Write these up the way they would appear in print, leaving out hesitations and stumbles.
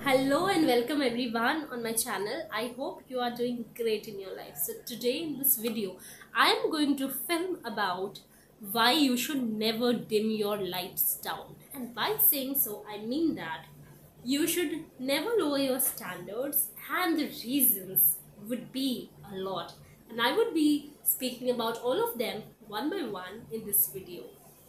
Hello and welcome everyone on my channel. I hope you are doing great in your life. So today in this video, I am going to film about why you should never dim your lights down. And by saying so, I mean that you should never lower your standards, and the reasons would be a lot. And I would be speaking about all of them one by one in this video.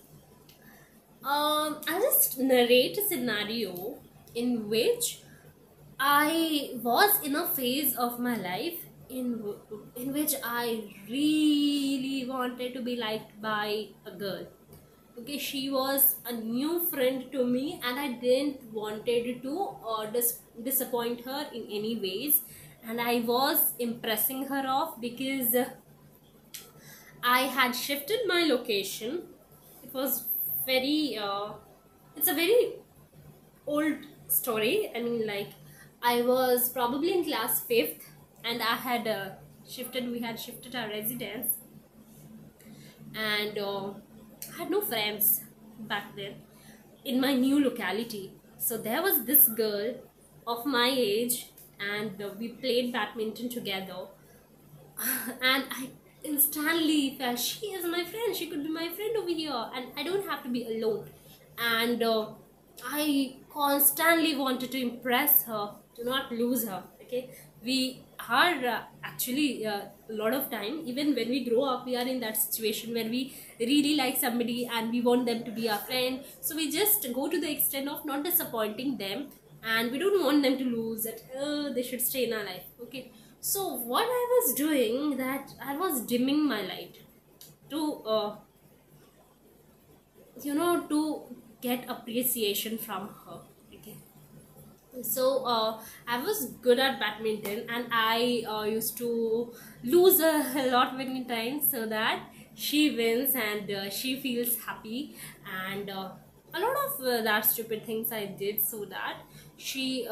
I'll just narrate a scenario in which I was in a phase of my life in which I really wanted to be liked by a girl. Okay, she was a new friend to me, and I didn't wanted to disappoint her in any ways, and I was impressing her off because I had shifted my location. It was very it's a very old story. I mean, like, I was probably in class 5th, and we had shifted our residence, and I had no friends back then in my new locality. So there was this girl of my age, and we played badminton together, and I instantly felt she is my friend. She could be my friend over here, and I don't have to be alone. And I constantly wanted to impress her, to not lose her. Okay, we are actually a lot of time, even when we grow up, we are in that situation where we really like somebody and we want them to be our friend. So we just go to the extent of not disappointing them, and we don't want them to lose that. They should stay in our life. Okay, so what I was doing, that I was dimming my light to to get appreciation from her. Okay, so I was good at badminton, and I used to lose a lot many times so that she wins, and she feels happy, and a lot of that stupid things I did so that she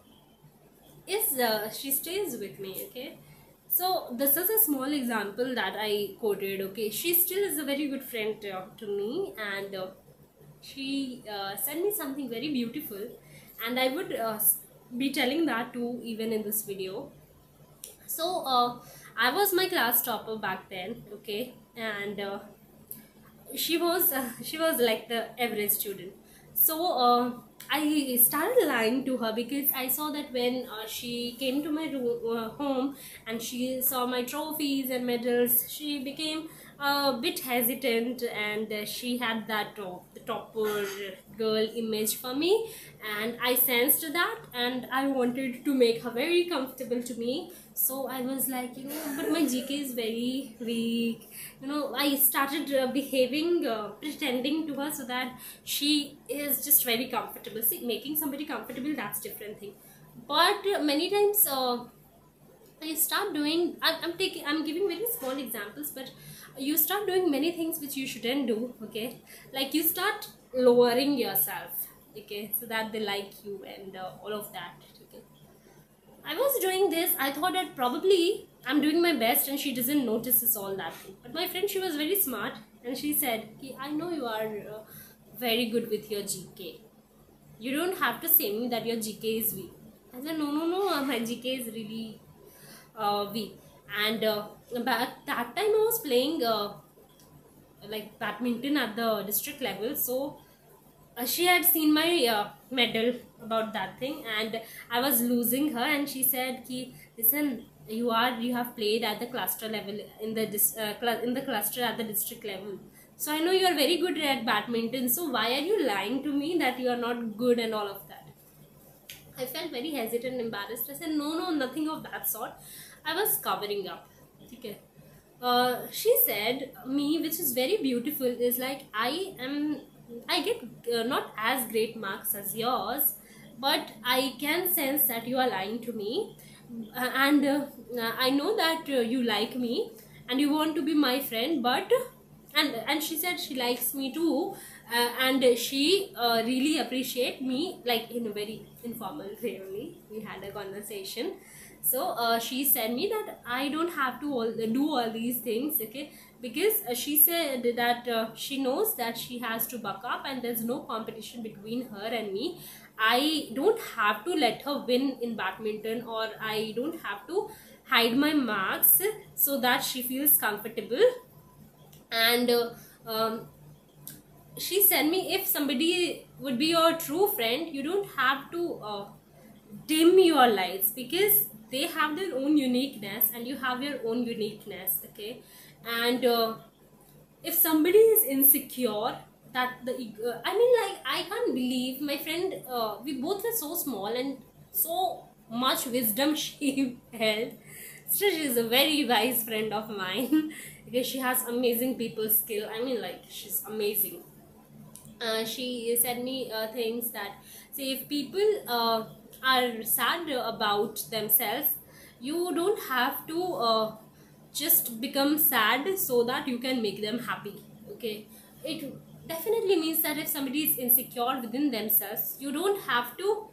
she stays with me. Okay, so this is a small example that I quoted. Okay, she still is a very good friend to me, and she sent me something very beautiful, and I would be telling that too even in this video. So I was my class topper back then. Okay, and she was like the average student. So I started lying to her because I saw that when she came to my home and she saw my trophies and medals, she became a bit hesitant, and she had that the topper girl image for me, and I sensed that, and I wanted to make her very comfortable to me. So I was like, but my GK is very weak. I started behaving, pretending to her so that she is just very comfortable. See, making somebody comfortable, that's different thing. But many times you start doing, I'm giving very small examples, but you start doing many things which you shouldn't do. Okay, like you start lowering yourself, okay, so that they like you, and all of that. Okay, I was doing this, I thought that probably I'm doing my best and she doesn't notice this all that thing. But my friend, she was very smart, and she said, I know you are very good with your GK. You don't have to say me that your GK is weak. I said, no, my GK is really weak. And back that time I was playing like badminton at the district level. So she had seen my medal about that thing, and I was losing her, and she said, listen, you have played at the cluster level in the in the cluster at the district level, so I know you are very good at badminton, so why are you lying to me that you are not good and all of that. I felt very hesitant and embarrassed. I said, no, nothing of that sort. I was covering up. Okay. She said me, which is very beautiful, is like, I get not as great marks as yours, but I can sense that you are lying to me, and I know that you like me and you want to be my friend, but and she said she likes me too, and she really appreciate me, like in a very informal way only. We had a conversation. So she said me that I don't have to do all these things. Okay, because she said that she knows that she has to buck up, and there's no competition between her and me. I don't have to let her win in badminton, or I don't have to hide my marks so that she feels comfortable. And she said me, if somebody would be your true friend, you don't have to dim your lights, because they have their own uniqueness and you have your own uniqueness. Okay. And if somebody is insecure, that the I mean, like, I can't believe my friend, we both were so small and so much wisdom she held. Still, she is a very wise friend of mine because she has amazing people skill. I mean, like, she's amazing. She said me things that, say, if people are sad about themselves, you don't have to just become sad so that you can make them happy. Okay. It definitely means that if somebody is insecure within themselves, you don't have to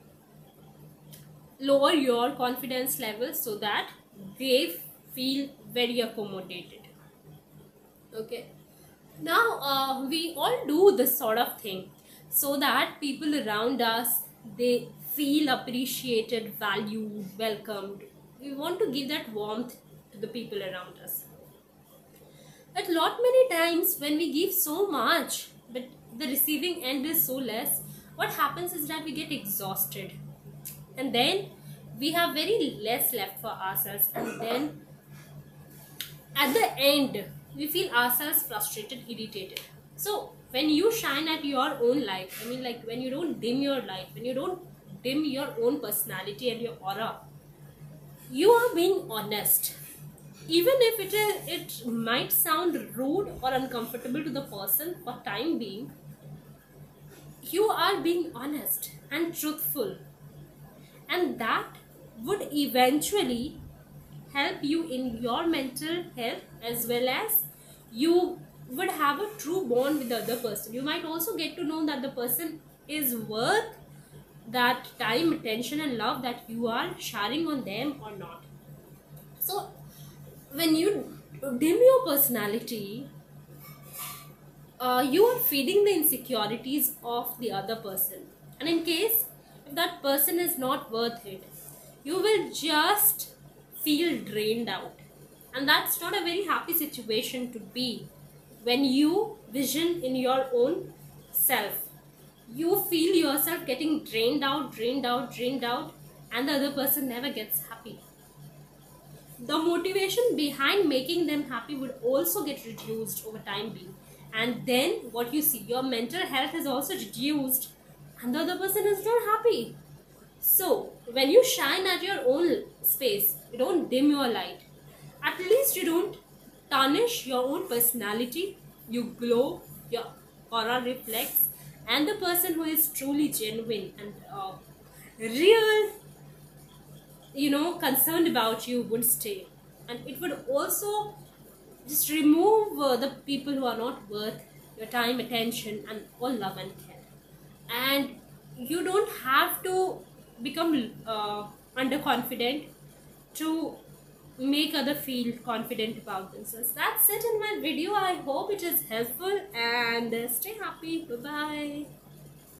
lower your confidence level so that they feel very accommodated. Okay. Now we all do this sort of thing so that people around us, they feel appreciated, valued, welcomed. We want to give that warmth to the people around us. But lot many times when we give so much but the receiving end is so less, what happens is that we get exhausted, and then we have very less left for ourselves, and then at the end we feel ourselves frustrated, irritated. So when you shine at your own light, I mean, like, when you don't dim your light, when you don't dim your own personality and your aura, you are being honest. Even if it might sound rude or uncomfortable to the person for time being, you are being honest and truthful, and that would eventually help you in your mental health, as well as you would have a true bond with the other person. You might also get to know that the person is worth that time, attention and love that you are sharing on them or not. So when you dim your personality, you are feeding the insecurities of the other person, and in case if that person is not worth it, you will just feel drained out, and that's not a very happy situation to be. When you vision in your own self, you feel yourself getting drained out, drained out, drained out, and the other person never gets happy. The motivation behind making them happy would also get reduced over time being, and then what you see, your mental health is also reduced and the other person is not happy. So when you shine at your own space, you don't dim your light, at least you don't tarnish your own personality, you glow, your aura reflects, and the person who is truly genuine and real, concerned about you would stay. And it would also just remove the people who are not worth your time, attention and all love and care. And you don't have to become underconfident to make other feel confident about themselves. That's it in my video. I hope it is helpful, and stay happy. Bye bye.